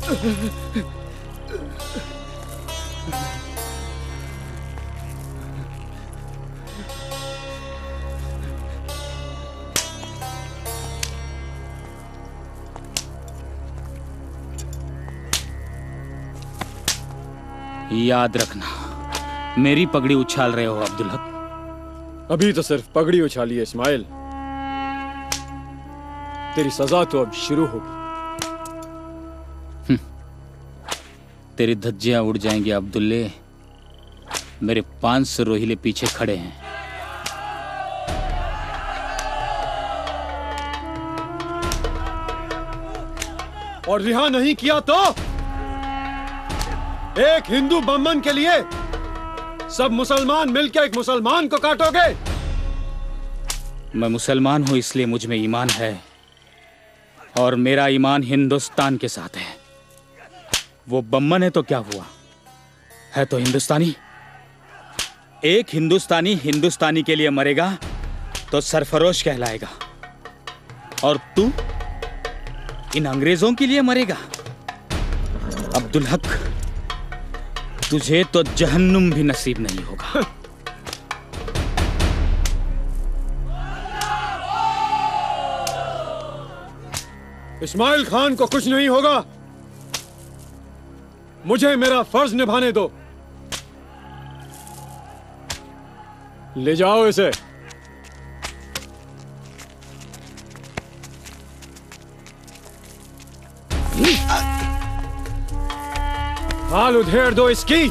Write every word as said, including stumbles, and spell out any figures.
याद रखना, मेरी पगड़ी उछाल रहे हो अब्दुल हक। अभी तो सिर्फ पगड़ी उछाली है इस्माइल, तेरी सजा तो अब शुरू होगी। तेरी धज्जियां उड़ जाएंगी अब्दुल्ले, मेरे पांच सौ रोहिले पीछे खड़े हैं। और रिहा नहीं किया तो एक हिंदू बम्मन के लिए सब मुसलमान मिलकर एक मुसलमान को काटोगे? मैं मुसलमान हूं इसलिए मुझ में ईमान है, और मेरा ईमान हिंदुस्तान के साथ है। वो बम्मन है तो क्या हुआ, है तो हिंदुस्तानी। एक हिंदुस्तानी हिंदुस्तानी के लिए मरेगा तो सरफरोश कहलाएगा, और तू इन अंग्रेजों के लिए मरेगा। अब्दुल हक, तुझे तो जहन्नुम भी नसीब नहीं होगा। इस्माइल खान को कुछ नहीं होगा, मुझे मेरा फर्ज निभाने दो। ले जाओ इसे। हाल उधेड़ दो इसकी।